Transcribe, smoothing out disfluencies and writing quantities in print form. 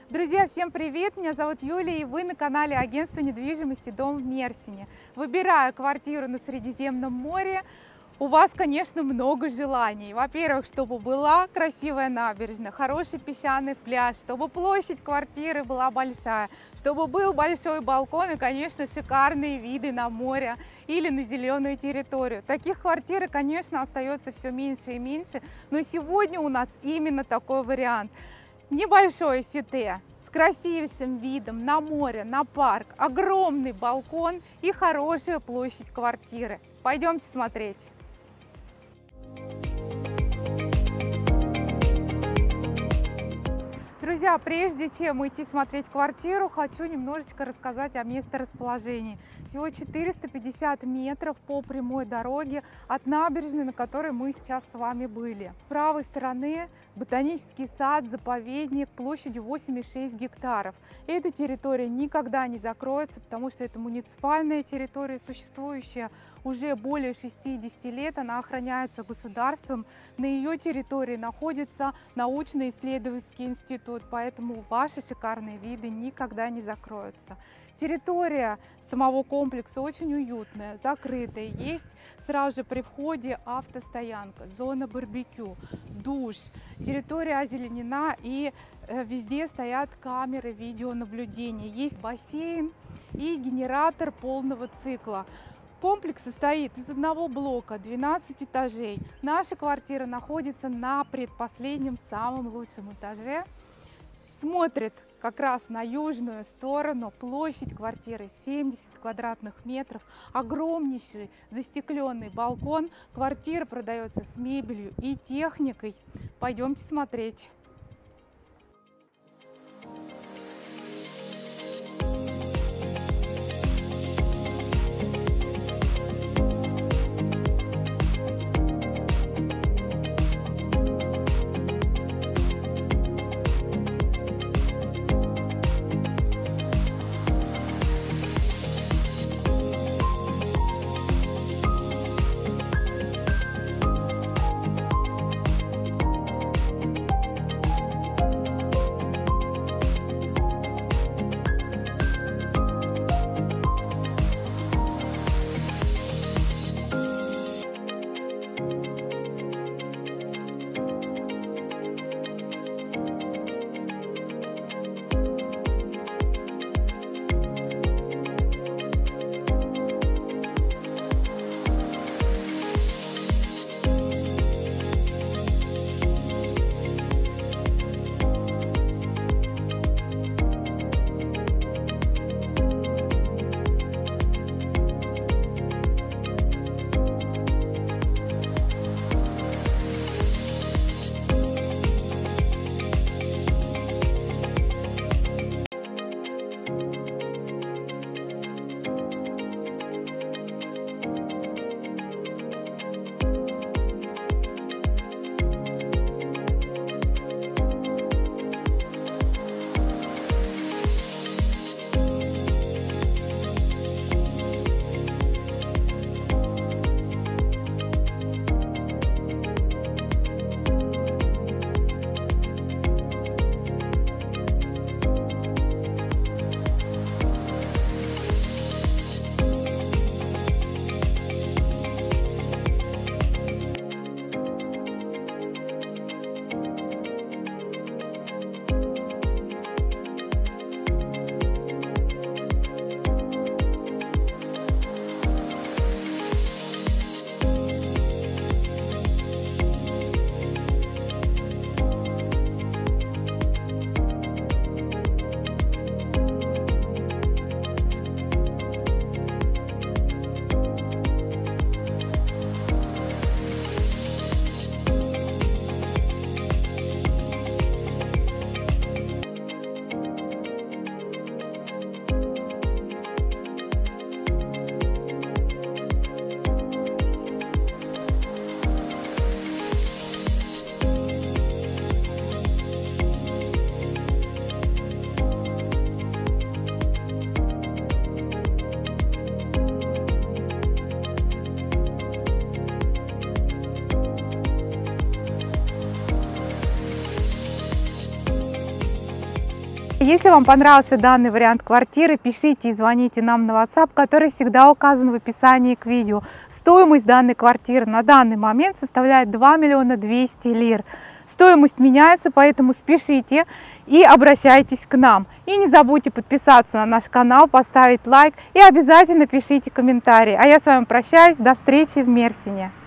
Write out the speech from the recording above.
Друзья, всем привет! Меня зовут Юлия, и вы на канале агентства недвижимости «Дом в Мерсине». Выбирая квартиру на Средиземном море, у вас, конечно, много желаний. Во-первых, чтобы была красивая набережная, хороший песчаный пляж, чтобы площадь квартиры была большая, чтобы был большой балкон и, конечно, шикарные виды на море или на зеленую территорию. Таких квартир, конечно, остается все меньше и меньше, но сегодня у нас именно такой вариант. Небольшое сите с красивейшим видом на море, на парк, огромный балкон и хорошая площадь квартиры. Пойдемте смотреть. Друзья, прежде чем идти смотреть квартиру, хочу немножечко рассказать о месторасположении. Всего 450 метров по прямой дороге от набережной, на которой мы сейчас с вами были. С правой стороны ботанический сад, заповедник площадью 8,6 гектаров. Эта территория никогда не закроется, потому что это муниципальная территория, существующая уже более 60 лет. Она охраняется государством. На ее территории находится научно-исследовательский институт, поэтому ваши шикарные виды никогда не закроются. Территория самого комплекса очень уютная, закрытая. Есть сразу же при входе автостоянка, зона барбекю, душ. Территория озеленена, и везде стоят камеры видеонаблюдения. Есть бассейн и генератор полного цикла. Комплекс состоит из одного блока, 12 этажей. Наша квартира находится на предпоследнем, самом лучшем этаже. Смотрит как раз на южную сторону. Площадь квартиры 70 квадратных метров. Огромнейший застекленный балкон. Квартира продается с мебелью и техникой. Пойдемте смотреть. Если вам понравился данный вариант квартиры, пишите и звоните нам на WhatsApp, который всегда указан в описании к видео. Стоимость данной квартиры на данный момент составляет 2 200 000 лир. Стоимость меняется, поэтому спешите и обращайтесь к нам. И не забудьте подписаться на наш канал, поставить лайк и обязательно пишите комментарии. А я с вами прощаюсь, до встречи в Мерсине.